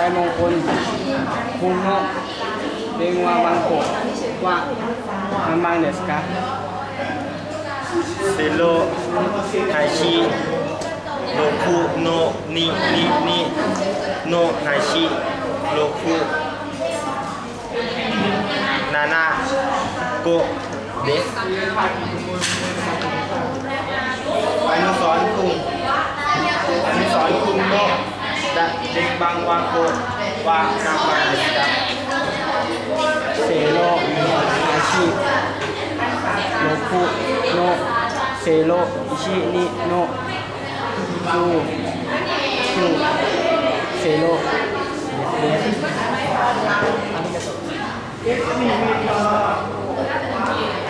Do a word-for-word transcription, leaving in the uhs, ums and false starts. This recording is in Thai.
มงคลคุโนะเบงวาบังโกะว่ามันบังเดสกะเซโลไฮชิโลคุโนนินินิโนไฮชิโลคุนานาโกเดสอนุสรณ์คุงอนุสรณ์คุงโนดะเด็กบางวาโกวานามบังเดสกะเซโลอาชิโลคุโนเซโลอิชินิโนคูคูเซโลเดส